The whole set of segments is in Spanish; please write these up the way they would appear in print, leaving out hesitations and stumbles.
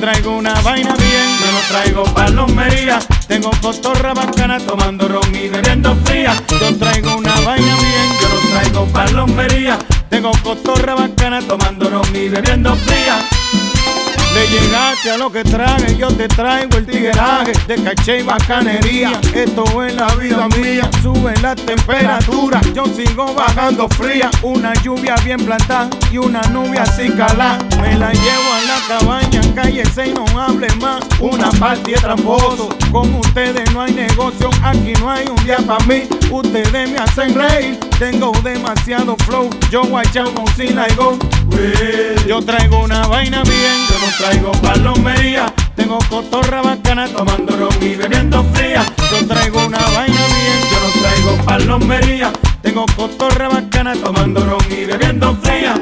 traigo una vaina bien, yo no traigo palomería. Tengo cotorra bacana tomando ron y bebiendo fría. Yo traigo una vaina bien, yo no traigo palomería. Tengo cotorra bacana tomando ron y bebiendo fría. Le llegaste a lo que traje, yo te traigo el tigueraje de caché y bacanería. Esto es la vida mía, sube la temperatura, yo sigo bajando fría. Una lluvia bien plantada y una nube así calada. Me la llevo a la cabaña, cállese y no hable más. Una partida tramposo, con ustedes no hay negocio. Aquí no hay un día para mí, ustedes me hacen reír. Tengo demasiado flow, yo guachamo sin go. Yo traigo una vaina bien, yo no traigo palomería. Tengo cotorra bacana tomando ron y bebiendo fría. Yo traigo una vaina bien, yo no traigo palomería. Tengo cotorra bacana tomando ron y bebiendo fría.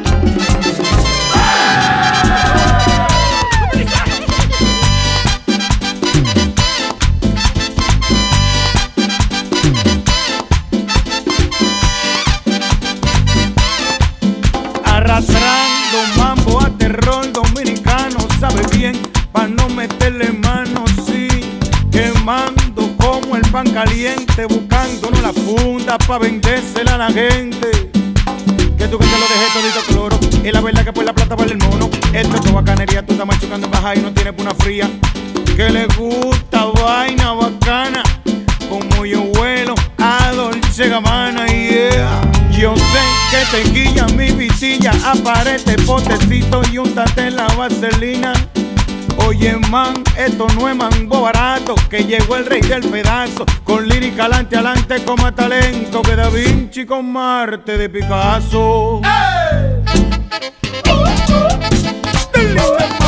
Arrastrando mambo a terror dominicano, sabe bien, pa' no meterle mano, sí. Quemando como el pan caliente, buscándonos la funda pa' vendérsela a la gente. Que tú que te lo dejé todito cloro, y la verdad que por la plata vale el mono. Esto es tu bacanería, tú estás machucando en baja y no tienes una fría. Que le gusta vaina bacana, como yo vuelo a Dolce Gabbana, yeah. Yo sé que te guilla mi visilla, aparece potecito y úntate la vaselina. Oye man, esto no es mango barato, que llegó el rey del pedazo, con lírica alante alante como a talento, que Da Vinci con Marte de Picasso. ¡Hey!